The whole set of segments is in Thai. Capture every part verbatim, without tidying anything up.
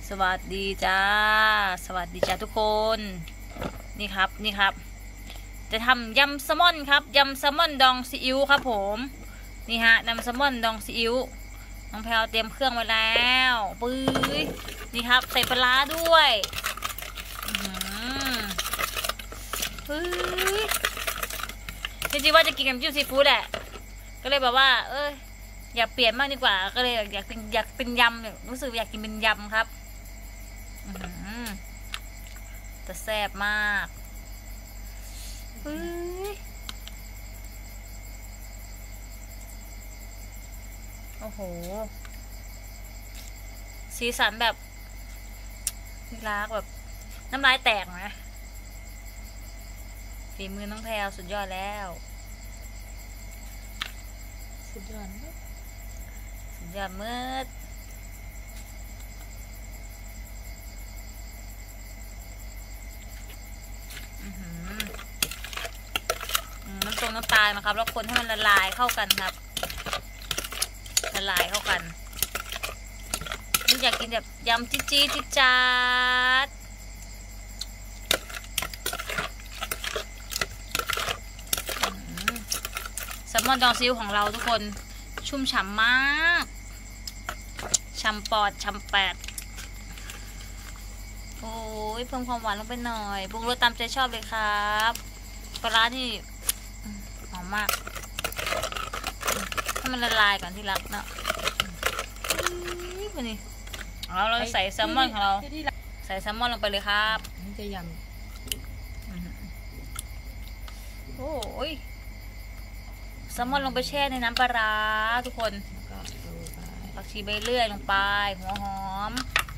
สวัสดีจ้าสวัสดีจ้าทุกคนนี่ครับนี่ครับจะทำยำแซลมอนครับยำแซลมอนดองซีอิ๊วครับผมนี่ฮะยำแซลมอนดองซีอิ๊วน้องแพลวเตรียมเครื่องไว้แล้วปื้ยนี่ครับใส่ปลาร้าด้วยปื้ยจริงๆว่าจะกินกับจิ้มซีฟู้ดแหละก็เลยแบบว่าเอออยากเปลี่ยนมากดีกว่าก็เลยอยากเป็นอยากเป็นยำรู้สึกอยากกินเป็นยำครับจะแซ่บมากเฮ้ยโอ้โหสีสันแบบน่ารักแบบน้ำลายแตกนะฝีมือน้องแพรวสุดยอดแล้วสุดยอดสุดยอดเมื่อน้ำตรงน้ำตาลนะครับแล้วคนให้มันละลายเข้ากันครับละลายเข้ากันนี่อยากกินแบบยำจี๊ดจี๊ดจ๊าดแซลมอนดองซีอิ๊วของเราทุกคนชุ่มฉ่ำมากฉ่ำปอดฉ่ำแปดโอ้ยเพิ่มความหวานลงไปหน่อยปรุงรสตามใจชอบเลยครับปลาร้านี่หอมมากให้มันละลายก่อนที่รักเนาะนี่นี่เราเราใส่แซลมอนของเราใส่แซลมอนลงไปเลยครับนี่จะยำโอ้ยแซลมอนลงไปแช่ในน้ำปลาร้าทุกคนผักชีใบเลื่อยลงไปหัวหอม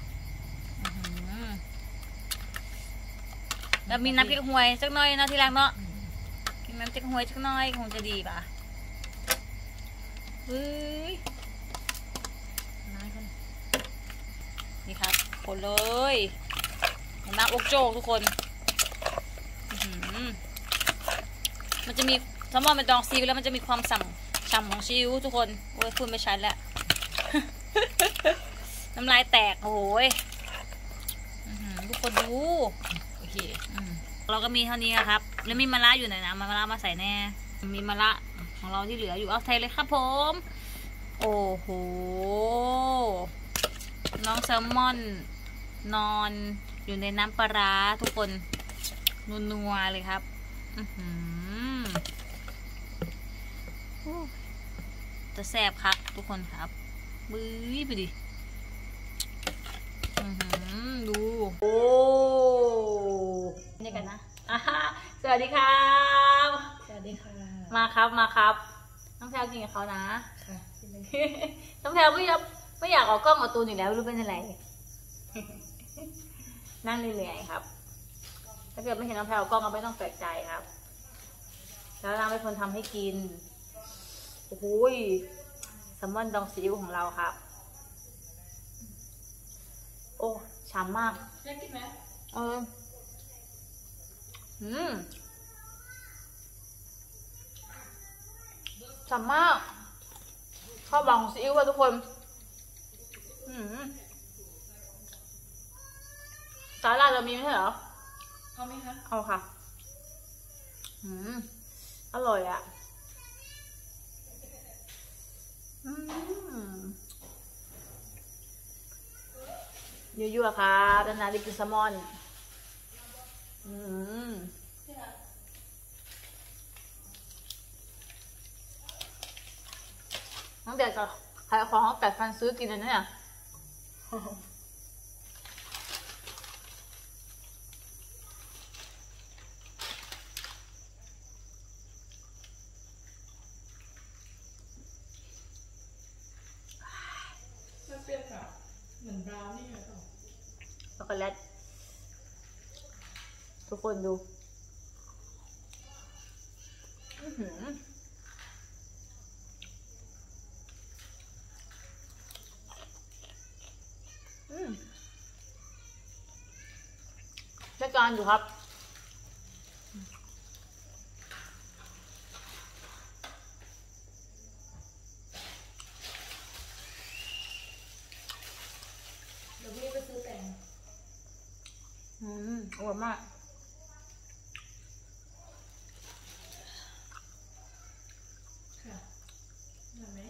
แล้วมีน้ำพริกหวยสักหน่อยนะที่รักเนาะกินน้ำพริกหวยสักหน่อยคงจะดีป่ะเฮ้ยนี่ครับคนเลยน้ำอกโจกทุกคนมันจะมีแซลมอนเป็นดองซีอิ๊วแล้วมันจะมีความสั่งฉ่ำของซีอิ๊วทุกคนโอ้ยพูดไม่ชัดแล้วน้ำลายแตกโอ้ยทุกคนดูโอเคเราก็มีเท่านี้นะครับแล้วมีมะระอยู่ไหนนะมะระมาใส่แน่มีมะระของเราที่เหลืออยู่เอาใส่เลยครับผมโอ้โหน้องแซลมอนนอนอยู่ในน้ำปลาร้าทุกคนนัวๆเลยครับจะแซ่บครับทุกคนครับบื้อไปดิดูโอ้นี่กันนะสวัสดีครับสวัสดีค่ะมาครับมาครับน้องแพลวกินกับเขานะน้องแพลวไม่อยากไม่อยากออกกล้องกับตูนอีกแล้วรู้เป็นอะไรนั่งเรื่อยๆครับถ้าเกิดไม่เห็นน้องแพลวกล้องก็ไม่ต้องแปลกใจครับแล้วนางเป็นคนทำให้กินโอ้โหแซลมอนดองซีอิ๊วของเราครับโอ้ฉ่ำมากได้กินไหมเอออืมฉ่ำมากข้าวบองซีอิ๊วว่ะทุกคนอืมสาลาเรามีไหมเหรอเอาไหมคะเอาค่ะอืมอร่อยอ่ะอืมยั่วๆครับนานๆได้กินแซลมอนอืมน้องเด็กกับขายของเขาแปดพันซื้อกินเลยเนี่ยเปรี้ยวค่ะเหมือนบราวนี่ไงต่อช็อกโกแลตทุกคนดูใช้การอยู่ครับซื้อแตงอืมอร่อยมากค่ะอร่อยไหม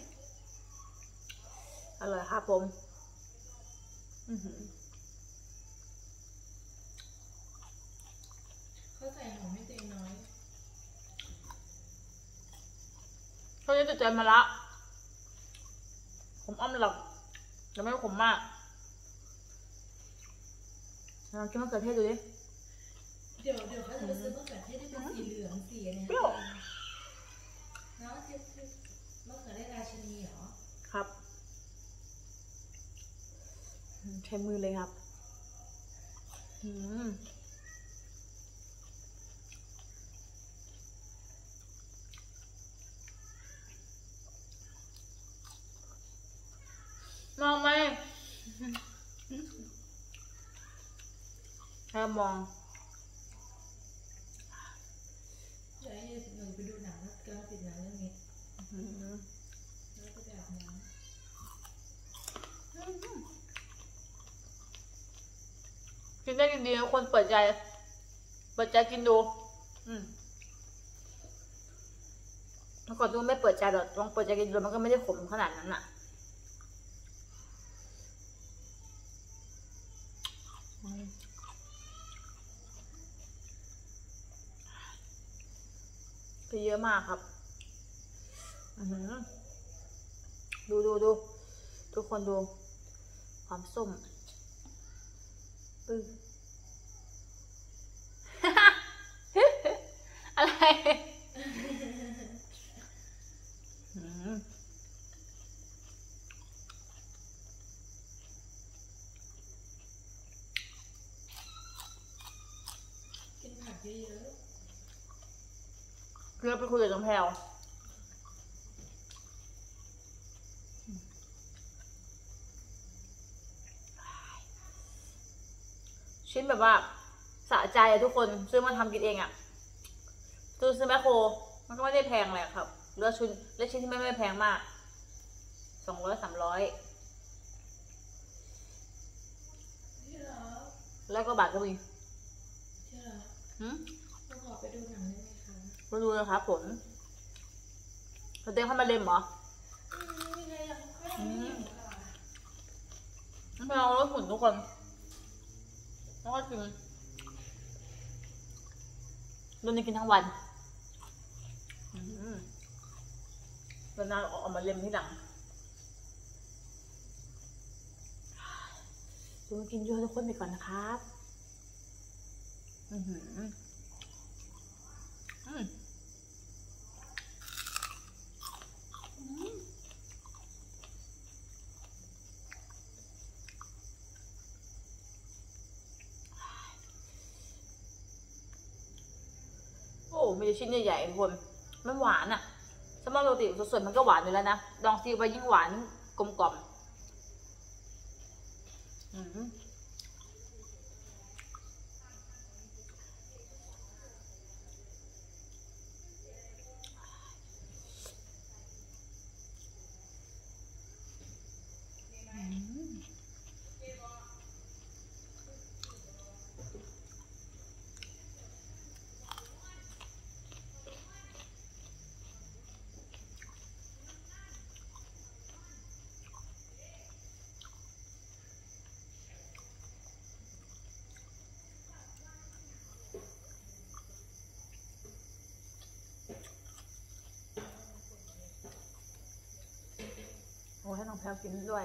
อร่อยครับผมอือหือเขาใส่หอมให้ตัวเองน้อยเขาจะใจมาละผมอ้อมหลับแต่ไม่ขมมากลองกินมะเขือเทศดูดิเดี๋ยวเดี๋ยวเขาจะไปซื้อมะเขือเทศที่เป็นสีเหลืองสีเนี่ยเปรี้ยวเนาะที่มะเขือเทศราชินีเหรอครับใช้มือเลยครับอืมมองไหมแค่มองเดี๋ยวให้หนูไปดูหนังแล้วกำลังติดหนังเรื่องนี้แล้วก็ไปอาบน้ำกินได้กินดีนะคนเปิดใจเปิดใจกินดูอืมเมื่อก่อนดูไม่เปิดใจหรอกลองเปิดใจกินดูมันก็ไม่ได้ขมขนาดนั้นอ่ะไปเยอะมากครับอือหือดูดูดูทุกคนดูความส้มปึ้ง อะไรอืมกินผักเยอะเพื่อไปคุยกับน้องแพลวชิ้นแบบว่าสะใจอะทุกคนซื้อมาทำกินเองอะซื้อซื้อแมคโครมันก็ไม่ได้แพงเลยครับเลือกชิ้นเลือกชิ้นที่ไม่ไม่แพงมากสองร้อยสามร้อยที่เหรอแล้วก็บาทก็มีที่เหรอหืมเราขอไปดูหนังได้ไหมคะมาดูนะครับผมเขาเต้นเข้ามาเล่มเหรออืมไม่ไงยังไม่หิวค่ะน้องแพลวลดหุ่นทุกคนแล้วก็กินรุ่นนี้กินทั้งวันแล้วนางออกมาเล็มที่หลังดูกินเยอะทุกคนไปก่อนนะครับอือหืออืมโอ้มีชิ้นใหญ่ๆทุกคนมันหวานอ่ะสมมติปกติสดๆมันก็หวานอยู่แล้วนะดองซีไปยิ่งหวานกลมกล่อมอืมโอ้ให้น้องแพลวกินด้วย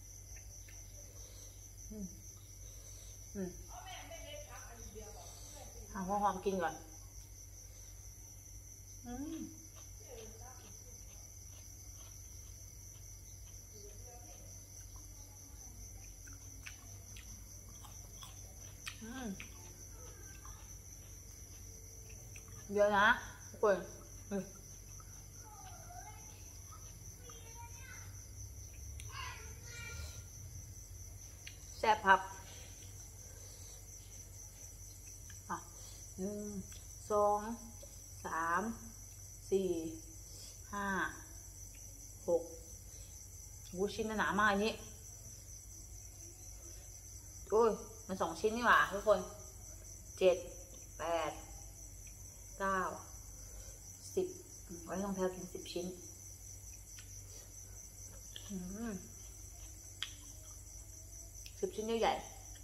อืมอืมหาหัวหอมกินก่อนอืมอืมเยอะนะทุกคนอืมแซ่บครับอ่ะหนึ่งสองสามสี่ห้าหกหูชิ้นหนามากอันนี้มันสองชิ้นนี่หว่าทุกคนเจ็ดแปดเก้าสิบวันนี้น้องแพลวกินสิบชิ้นสิบชิ้นใหญ่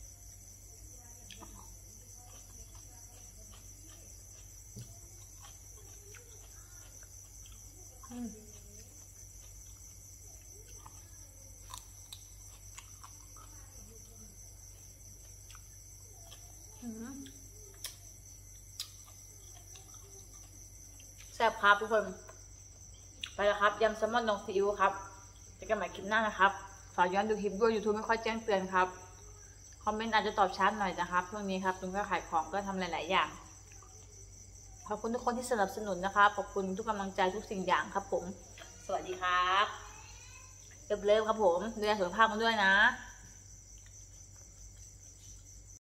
อืมแซ่บครับทุกคนไปแล้วครับยำแซลมอนดองซีอิ๊วครับเจอกันใหม่คลิปหน้านะครับฝากย้อนดูคลิปด้วย YouTube ไม่ค่อยแจ้งเตือนครับคอมเมนต์อาจจะตอบช้าหน่อยนะครับช่วงนี้ครับลุงก็ขายของก็ทำหลายๆอย่างขอบคุณทุกคนที่สนับสนุนนะครับขอบคุณทุกกำลังใจทุกสิ่งอย่างครับผมสวัสดีครับเลิฟๆครับผมดูแลสุขภาพกันด้วยนะ